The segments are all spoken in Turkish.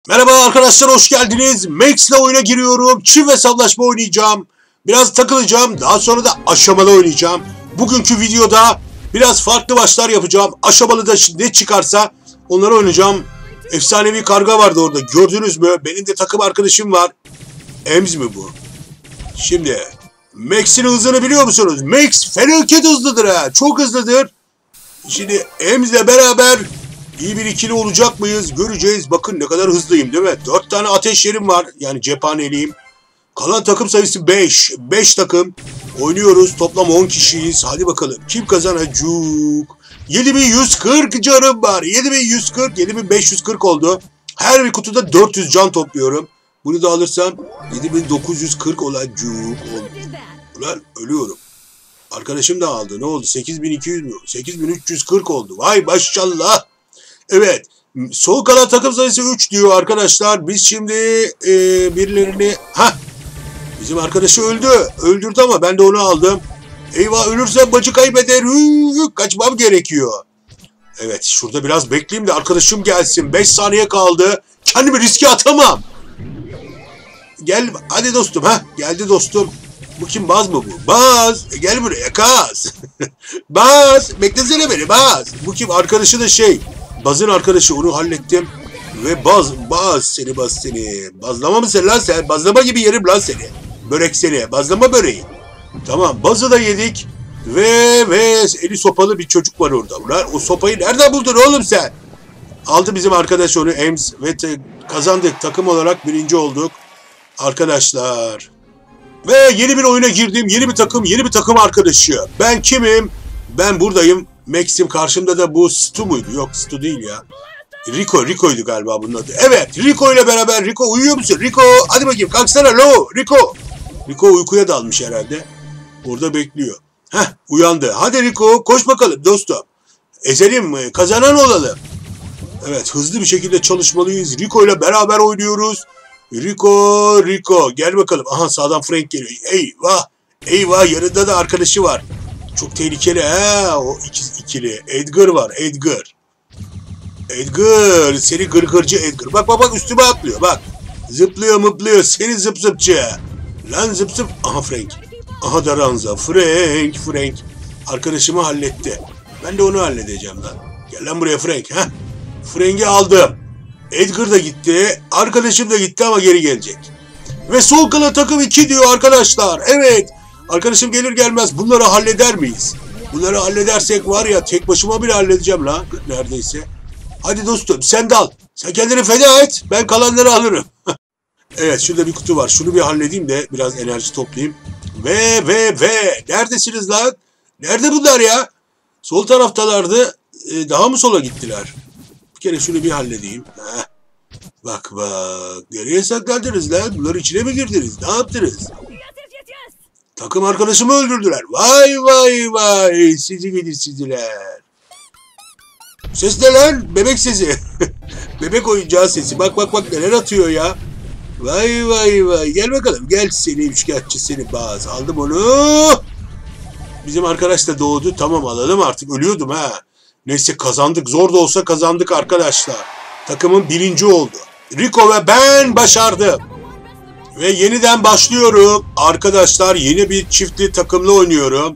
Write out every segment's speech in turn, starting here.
Merhaba arkadaşlar, hoş geldiniz. Max'le oyuna giriyorum. Çift hesaplaşma oynayacağım. Biraz takılacağım. Daha sonra da aşamalı oynayacağım. Bugünkü videoda biraz farklı maçlar yapacağım. Aşamalı da ne çıkarsa onları oynayacağım. Efsanevi karga vardı orada. Gördünüz mü? Benim de takım arkadaşım var. Ems mi bu? Şimdi Max'in hızını biliyor musunuz? Max felaket hızlıdır ha. Çok hızlıdır. Şimdi Ems'le beraber İyi bir ikili olacak mıyız? Göreceğiz. Bakın ne kadar hızlıyım değil mi? 4 tane ateş yerim var. Yani cephaneliyim. Kalan takım sayısı 5. 5 takım. Oynuyoruz. Toplam 10 kişiyiz. Hadi bakalım. Kim kazanacak? 7140 canım var. 7140. 7540 oldu. Her bir kutuda 400 can topluyorum. Bunu da alırsam 7940 olacak. Ulan ölüyorum. Arkadaşım da aldı. Ne oldu? 8200 mü? 8340 oldu. Vay maşallah. Evet. Sol kanat takım sayısı 3 diyor arkadaşlar. Biz şimdi birilerini... Bizim arkadaşı öldü. Öldürdü ama ben de onu aldım. Eyvah, ölürsem maçı kaybeder. Kaçmam gerekiyor. Evet, şurada biraz bekleyeyim de arkadaşım gelsin. 5 saniye kaldı. Kendimi riske atamam. Gel hadi dostum. Geldi dostum. Bu kim, Baz mı bu? Baz. Gel buraya Kaz. Baz. Beklesene beni Baz. Bu kim? Arkadaşı da Baz'ın arkadaşı, onu hallettim. Ve Baz seni. Bazlama mısın lan sen? Bazlama gibi yerim lan seni. Börek seni. Bazlama böreği. Tamam, Baz'ı da yedik. Ve eli sopalı bir çocuk var orada. Ulan o sopayı nereden buldun oğlum sen? Aldı bizim arkadaş onu, Ems. Ve kazandık. Takım olarak birinci olduk. Arkadaşlar. Ve yeni bir oyuna girdim. Yeni bir takım arkadaşı. Ben kimim? Ben buradayım. Max'im, karşımda da bu Stu muydu? Yok, Stu değil ya. Rico'ydu galiba bunun adı. Evet, Rico ile beraber. Rico, uyuyor musun? Rico, hadi bakayım kalksana Rico. Rico uykuya dalmış herhalde. Orada bekliyor. Uyandı. Hadi Rico, koş bakalım dostum. Ezelim mi? Kazanan olalım. Evet, hızlı bir şekilde çalışmalıyız. Rico ile beraber oynuyoruz. Rico. Gel bakalım. Aha, sağdan Frank geliyor. Eyvah, yanında da arkadaşı var. Çok tehlikeli o ikili. Edgar var, Edgar, seni gırgırcı Edgar. Bak üstüme atlıyor bak. Zıplıyor mıplıyor seni zıpçı. Lan zıp. Aha Frank. Aha da Ranza. Frank. Arkadaşımı halletti. Ben de onu halledeceğim lan. Gel lan buraya Frank. Frank'i aldım. Edgar da gitti. Arkadaşım da gitti ama geri gelecek. Ve sol kanat takım 2 diyor arkadaşlar. Evet. Arkadaşım gelir gelmez bunları halleder miyiz? Bunları halledersek var ya, tek başıma bile halledeceğim la neredeyse. Hadi dostum sen de al. Sen kendini feda et. Ben kalanları alırım. Evet, şurada bir kutu var. Şunu bir halledeyim de biraz enerji toplayayım. Ve neredesiniz lan? Nerede bunlar ya? Sol taraftalardı. Daha mı sola gittiler? Bir kere şunu bir halledeyim. Bak. Nereye saklandınız lan? Bunların içine mi girdiniz? Ne yaptınız? Takım arkadaşımı öldürdüler. Vay. Sizi gidi siziler. Ses ne lan? Bebek sesi. Bebek oyuncağı sesi. Bak neler atıyor ya. Vay. Gel bakalım. Gel seni üçkağıtçı seni Baz. Aldım onu. Bizim arkadaş da doğdu. Tamam, alalım artık. Ölüyordum Neyse, kazandık. Zor da olsa kazandık arkadaşlar. Takımın birinci oldu. Rico ve ben başardım. Ve yeniden başlıyorum. Arkadaşlar, yeni bir çiftli takımla oynuyorum.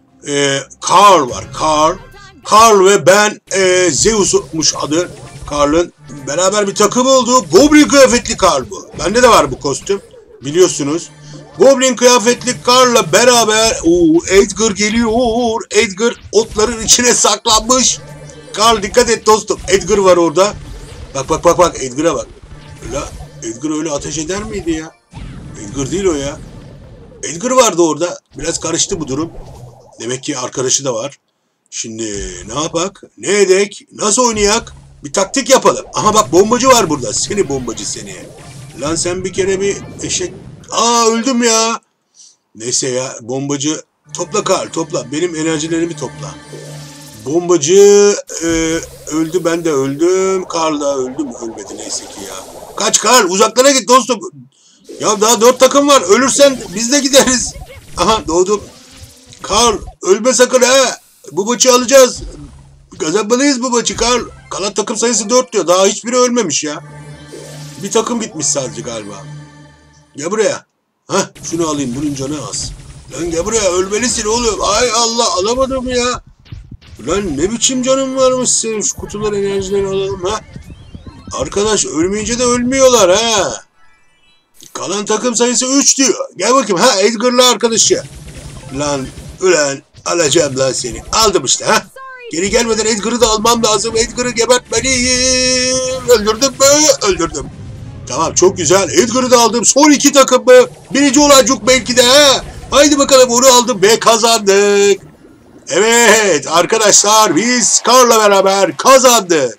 Carl var. Carl ve ben, Zeus'muş adı. Carl'ın beraber bir takım oldu. Goblin kıyafetli Carl bu. Bende de var bu kostüm. Biliyorsunuz. Goblin kıyafetli Carl'la beraber Edgar geliyor. Edgar otların içine saklanmış. Carl dikkat et dostum. Edgar var orada. Bak Edgar'a bak. Edgar öyle ateş eder miydi ya? Edgar değil o ya. Edgar vardı orada. Biraz karıştı bu durum. Demek ki arkadaşı da var. Şimdi ne yapak? Ne edek? Nasıl oynayak? Bir taktik yapalım. Aha bak, bombacı var burada. Seni bombacı seni. Lan sen bir kere bir eşek... öldüm ya. Neyse ya, bombacı. Topla Karl, topla. Benim enerjilerimi topla. Bombacı öldü, ben de öldüm. Karl da öldü mü? Ölmedi neyse ki ya. Kaç Karl, uzaklara git dostum. Ya daha 4 takım var. Ölürsen biz de gideriz. Aha, doğdum. Karl ölme sakın Bu maçı alacağız. Kazanmalıyız bu maçı Karl. Kalan takım sayısı 4 diyor. Daha hiçbiri ölmemiş ya. Bir takım gitmiş sadece galiba. Gel buraya. Hah, şunu alayım, bunun canı az. Lan gel buraya, ölmelisin oğlum. Ay Allah, alamadım ya. Lan ne biçim canın varmış senin, şu kutular enerjilerini alalım ha. Arkadaş ölmeyince de ölmüyorlar ha. Kalan takım sayısı 3 diyor. Gel bakayım ha, Edgar'la arkadaşı. Lan ulan alacağım lan seni. Aldım işte ha. Geri gelmeden Edgar'ı da almam lazım. Edgar'ı gebertmeliyim. Öldürdüm mü? Öldürdüm. Tamam, çok güzel. Edgar'ı da aldım. Son 2 takım mı? Birinci olacak belki de ha. Haydi bakalım, onu aldım ve kazandık. Evet arkadaşlar, biz Scar'la beraber kazandık.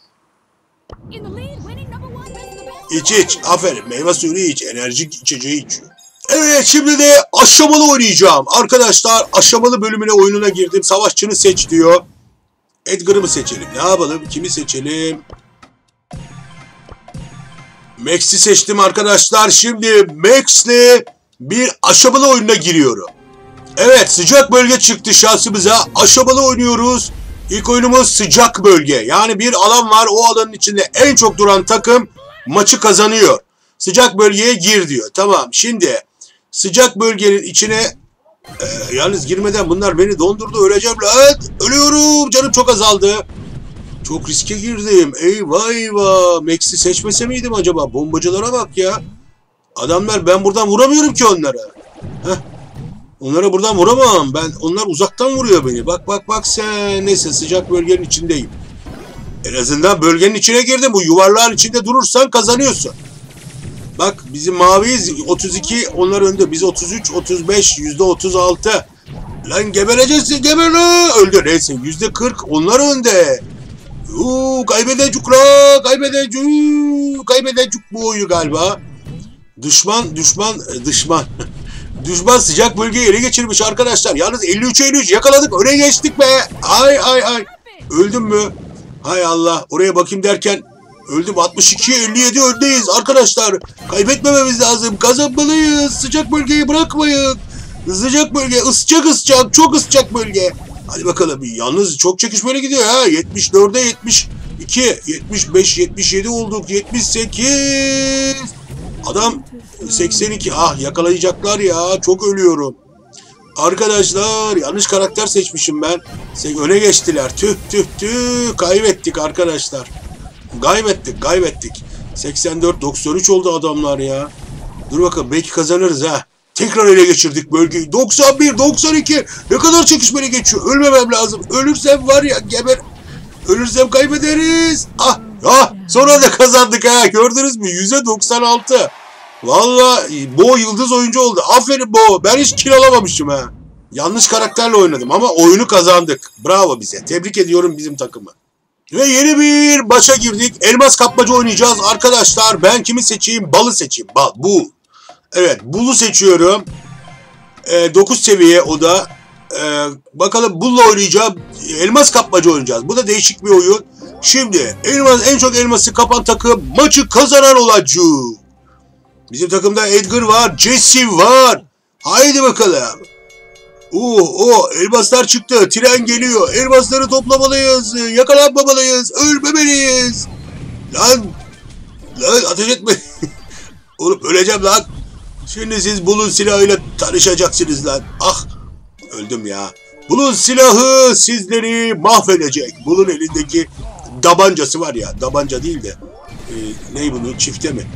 İç. Aferin. Meyve suyunu iç. Enerjik içeceği iç. Evet, şimdi de aşamalı oynayacağım. Arkadaşlar, aşamalı bölümüne, oyununa girdim. Savaşçını seç diyor. Edgar'ı mı seçelim? Ne yapalım? Kimi seçelim? Max'i seçtim arkadaşlar. Şimdi Max'le bir aşamalı oyununa giriyorum. Evet, sıcak bölge çıktı şansımıza. Aşamalı oynuyoruz. İlk oyunumuz sıcak bölge. Yani bir alan var. O alanın içinde en çok duran takım maçı kazanıyor. Sıcak bölgeye gir diyor. Tamam, şimdi sıcak bölgenin içine yalnız girmeden bunlar beni dondurdu. Öleceğim lan. Ölüyorum. Canım çok azaldı. Çok riske girdim. Eyvah eyvah. Max'i seçmese miydim acaba? Bombacılara bak ya. Adamlar, ben buradan vuramıyorum ki onlara. Heh. Onlara buradan vuramam. Onlar uzaktan vuruyor beni. Bak sen. Neyse, sıcak bölgenin içindeyim. En azından bölgenin içine girdim. Bu yuvarlağın içinde durursan kazanıyorsun. Bak, bizim maviyiz 32, onlar önde. Biz 33, 35, %36. Lan gebereceksin, geber lan. Öldü. Neyse, %40 onlar önde. Kaybedecek bu oyunu galiba. Düşman. Düşman sıcak bölgeyi ele geçirmiş arkadaşlar. Yalnız 53'e 53 yakaladık. Öne geçtik be. Ay. Öldüm mü? Hay Allah. Oraya bakayım derken öldüm. 62'ye 57 öndeyiz arkadaşlar. Kaybetmememiz lazım. Kazanmalıyız. Sıcak bölgeyi bırakmayın. Sıcak bölge ısıtacak. Çok ısıtacak bölge. Hadi bakalım. Yalnız çok çekişmeli gidiyor ha. 74'e 72, 75, 77 olduk. 78. Adam 82. Ah, yakalayacaklar ya. Çok ölüyorum. Arkadaşlar, yanlış karakter seçmişim ben. Öne geçtiler. Tüh. Kaybettik arkadaşlar. Kaybettik. 84-93 oldu adamlar ya. Dur bakalım, belki kazanırız ha. Tekrar ele geçirdik bölgeyi. 91, 92. Ne kadar çekişmeli geçiyor. Ölmemem lazım. Ölürsem var ya, geber. Ölürsem kaybederiz. Sonra da kazandık ha. Gördünüz mü? %96. Vallahi Bo yıldız oyuncu oldu. Aferin Bo. Ben hiç kill alamamışım ha. Yanlış karakterle oynadım ama oyunu kazandık. Bravo bize. Tebrik ediyorum bizim takımı. Ve yeni bir maça girdik. Elmas kapmaca oynayacağız arkadaşlar. Ben kimi seçeyim? Bal'ı seçeyim. Bul. Evet, Bul'u seçiyorum. 9 seviye o da. Bakalım, Bul'la oynayacağım. Elmas kapmaca oynayacağız. Bu da değişik bir oyun. Şimdi en çok elması kapan takım maçı kazanan olacak. Bizim takımda Edgar var, Jesse var. Haydi bakalım. Elmaslar çıktı. Tren geliyor. Elmasları toplamalıyız. Yakalanmamalıyız. Ölmemeliyiz. Lan ateş etme. Oğlum öleceğim lan. Şimdi siz Bul'un silahıyla tanışacaksınız lan. Ah, öldüm ya. Bul'un silahı sizleri mahvedecek. Bul'un elindeki tabancası var ya. Tabanca değil de. Ne bunun, çifte mi?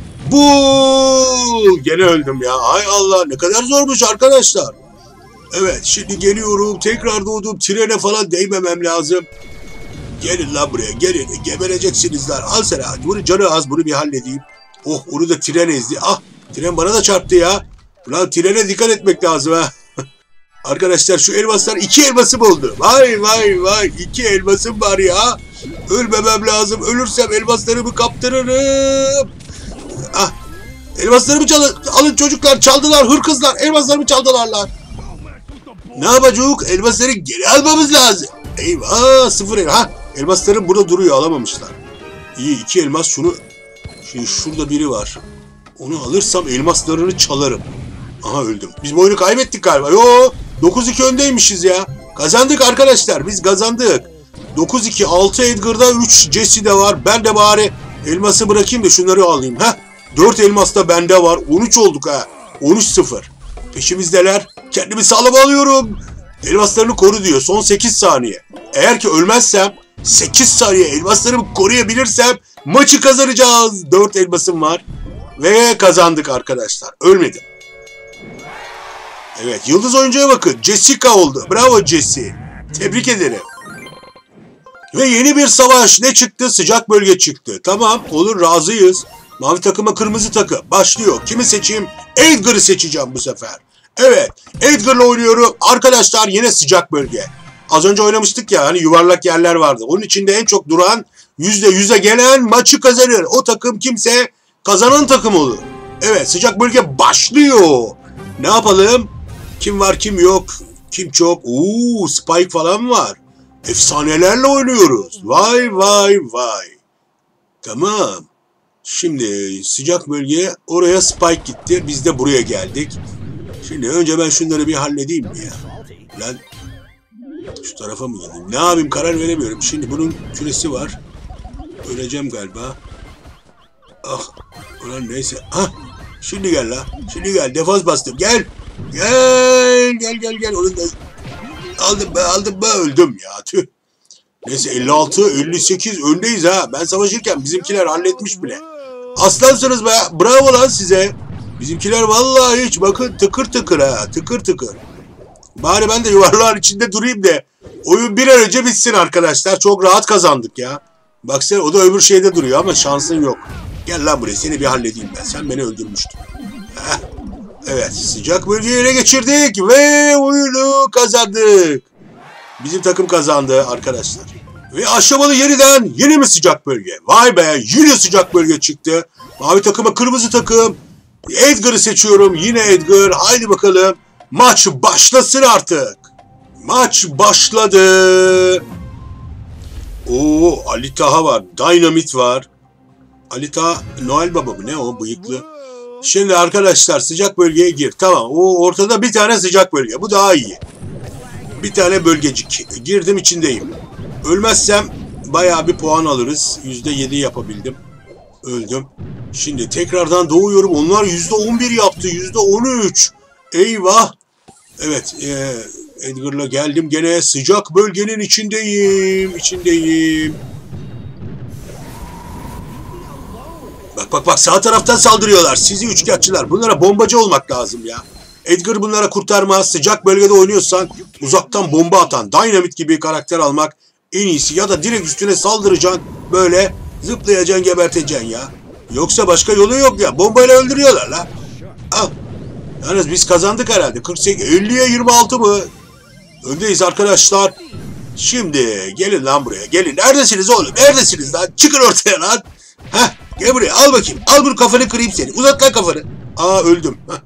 Bul! Gene öldüm ya. Hay Allah, ne kadar zormuş arkadaşlar. Evet, şimdi geliyorum. Tekrar doğdum. Trene falan değmemem lazım. Gelin lan buraya, gelin. Gebereceksiniz lan. Al sana. Bunun canı az, bunu bir halledeyim. Onu da tren ezdi. Ah, tren bana da çarptı ya. Ulan trene dikkat etmek lazım ha. Arkadaşlar, şu elmaslar 2 elmasım oldu. Vay. 2 elmasım var ya. Ölmemem lazım. Ölürsem elmaslarımı kaptırırım. Ah, elmaslarımı alın çocuklar, çaldılar hırkızlar, elmaslarımı çaldılar lan. Ne yapacağız? Elmasları geri almamız lazım. Eyvah, 0 elmas. Elmaslarım burada duruyor, alamamışlar. İyi, 2 elmas. Şimdi şurada biri var. Onu alırsam elmaslarını çalarım. Aha, öldüm. Biz bu oyunu kaybettik galiba. 9-2 öndeymişiz ya. Kazandık arkadaşlar, biz kazandık. 9-2, 6 Edgar'da, 3 Jesse'de var. Ben de bari Elması bırakayım da şunları alayım. Heh. 4 elmas da bende var. 13 olduk ha. 13-0. Peşimizdeler. Kendimi sağlam alıyorum. Elmaslarını koru diyor. Son 8 saniye. Eğer ki ölmezsem 8 saniye elmaslarımı koruyabilirsem maçı kazanacağız. 4 elmasım var. Ve kazandık arkadaşlar. Ölmedim. Evet, yıldız oyuncuya bakın. Jessica oldu. Bravo Jessie. Tebrik ederim. Ve yeni bir savaş. Ne çıktı? Sıcak bölge çıktı. Tamam, olur, razıyız. Mavi takıma kırmızı takım. Başlıyor. Kimi seçeyim? Edgar'ı seçeceğim bu sefer. Evet, Edgar'la oynuyorum. Arkadaşlar yine sıcak bölge. Az önce oynamıştık ya, hani yuvarlak yerler vardı. Onun içinde en çok duran %100'e gelen maçı kazanır. O takım kimse kazanan takım olur. Evet, sıcak bölge başlıyor. Ne yapalım? Kim var kim yok? Kim çok? Spike falan var. Efsanelerle oynuyoruz. Vay vay vay. Tamam. Şimdi sıcak bölgeye, oraya Spike gitti. Biz de buraya geldik. Şimdi önce ben şunları bir halledeyim mi ya? Lan şu tarafa mı gideyim? Ne yapayım, karar veremiyorum. Şimdi bunun küresi var. Öleceğim galiba. Ah. Ulan neyse. Ah. Şimdi gel la. Şimdi gel. Defans bastım. Gel. Gel. Onu da aldım be. Öldüm ya. Tüh. Neyse 56-58 öndeyiz ha. Ben savaşırken bizimkiler halletmiş bile. Aslansınız be. Bravo lan size. Bizimkiler vallahi hiç bakın tıkır tıkır ha. Tıkır tıkır. Bari ben de yuvarlağın içinde durayım da oyun bir an önce bitsin arkadaşlar. Çok rahat kazandık ya. Baksana, o da öbür şeyde duruyor ama şansın yok. Gel lan buraya, seni bir halledeyim ben. Sen beni öldürmüştün. Heh. Evet, sıcak bölgeyi ele geçirdik ve oyunu kazandık. Bizim takım kazandı arkadaşlar. Ve aşamalı yeniden yeni mi sıcak bölge? Vay be, yine sıcak bölge çıktı. Mavi takıma kırmızı takım. Edgar'ı seçiyorum. Yine Edgar. Haydi bakalım. Maç başlasın artık. Maç başladı. Ali Taha var. Dynamit var. Ali Taha Noel Baba mı? Ne o bıyıklı? Şimdi arkadaşlar sıcak bölgeye gir. Tamam. Ortada bir tane sıcak bölge. Bu daha iyi. Bir tane bölgecik. Girdim, içindeyim. Ölmezsem bayağı bir puan alırız. %7 yapabildim. Öldüm. Şimdi tekrardan doğuyorum. Onlar %11 yaptı. %13. Eyvah. Evet. Edgar'la geldim gene. Sıcak bölgenin içindeyim. Bak sağ taraftan saldırıyorlar. Sizi üçkağıtçılar. Bunlara bombacı olmak lazım ya. Edgar bunlara kurtarmaz. Sıcak bölgede oynuyorsan uzaktan bomba atan Dynamit gibi karakter almak en iyisi. Ya da direkt üstüne saldıracaksın. Böyle zıplayacaksın, geberteceksin ya. Yoksa başka yolu yok ya. Bombayla öldürüyorlar la. Al. Yalnız biz kazandık herhalde. 50'ye 26 mı? Öndeyiz arkadaşlar. Şimdi gelin lan buraya. Gelin. Neredesiniz oğlum? Neredesiniz lan? Çıkın ortaya lan. Heh. Gel buraya. Al bakayım. Al bunu, kafanı kırayım seni. Uzat lan kafanı. Öldüm. Heh.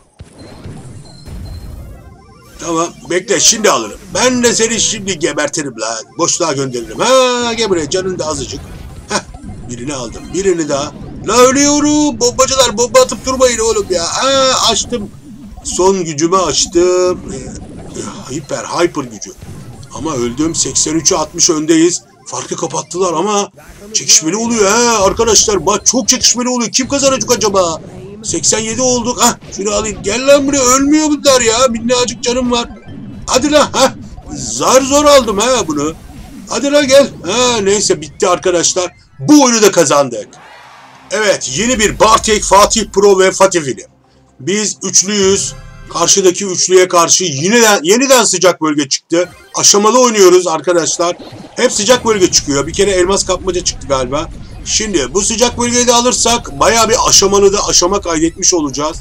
Tamam. Bekle, şimdi alırım. Ben de seni şimdi gebertirim lan. Boşluğa gönderirim. Gel buraya. Canın da azıcık. Heh. Birini aldım. Birini daha. La ölüyorum. Bombacılar, bomba atıp durmayın oğlum ya. Açtım. Son gücümü açtım. Hyper gücü. Ama öldüm. 83'e 60 öndeyiz. Farkı kapattılar ama çekişmeli oluyor arkadaşlar. Bak çok çekişmeli oluyor. Kim kazanacak acaba? 87 olduk. Şunu alayım. Gel lan buraya. Ölmüyor bunlar ya. Minnacık canım var. Hadi lan. Zar zor aldım bunu. Hadi lan gel. Neyse bitti arkadaşlar. Bu oyunu da kazandık. Evet, yeni bir Bartek, Fatih Pro ve Fatih Film. Biz üçlüyüz. Karşıdaki üçlüye karşı yeniden sıcak bölge çıktı. Aşamalı oynuyoruz arkadaşlar. Hep sıcak bölge çıkıyor. Bir kere elmas kapmaca çıktı galiba. Şimdi bu sıcak bölgeyi de alırsak bayağı bir aşama kaydetmiş olacağız.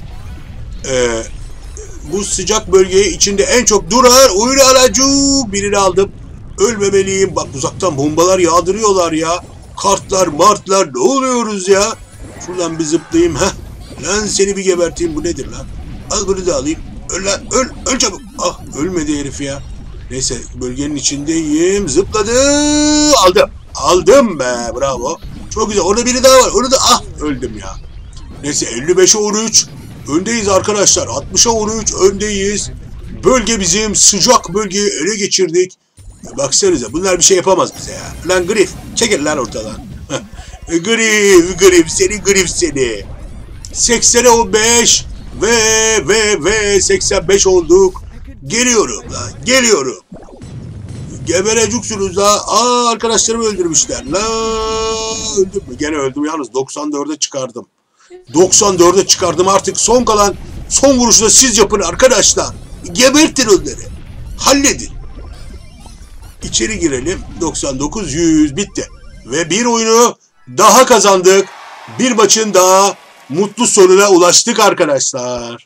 Bu sıcak bölgeyi içinde en çok duran oyunu alacağım. Birini aldım. Ölmemeliyim. Bak uzaktan bombalar yağdırıyorlar ya. Kartlar, martlar, ne oluyoruz ya? Şuradan bir zıplayayım. Lan seni bir geberteyim. Bu nedir lan? Al bunu da alayım. Öl lan. Öl çabuk. Ölmedi herif ya. Neyse bölgenin içindeyim. Zıpladı. Aldım be. Bravo. Çok güzel. Orada biri daha var. Onu da öldüm ya. Neyse 55'e 13. Öndeyiz arkadaşlar. 60'a 13 öndeyiz. Bölge bizim. Sıcak bölgeyi ele geçirdik. Baksanıza bunlar bir şey yapamaz bize ya. Lan Griff çekil lan ortadan. Grif seni. 80'e 15 ve 85 olduk. Geliyorum. Gebereceksiniz la. Arkadaşlarımı öldürmüşler. La öldüm mü? Gene öldüm yalnız 94'e çıkardım. 94'e çıkardım artık son vuruşu da siz yapın arkadaşlar. Gebertin onları. Halledin. İçeri girelim. 99-100 bitti. Ve bir oyunu daha kazandık. Bir maçın daha mutlu sonuna ulaştık arkadaşlar.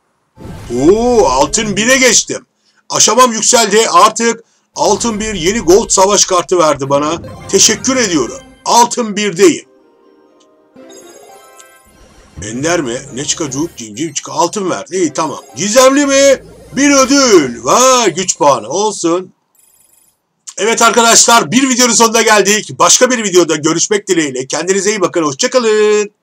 Altın 1'e geçtim. Aşamam yükseldi. Artık altın 1 yeni gold savaş kartı verdi bana. Teşekkür ediyorum. Altın 1'deyim. Ender mi? Ne çıkacak? Cimcim çık. Altın verdi. İyi tamam. Gizemli mi? Bir ödül. Vay güç puanı. Olsun. Evet arkadaşlar bir videonun sonuna geldik. Başka bir videoda görüşmek dileğiyle. Kendinize iyi bakın. Hoşça kalın.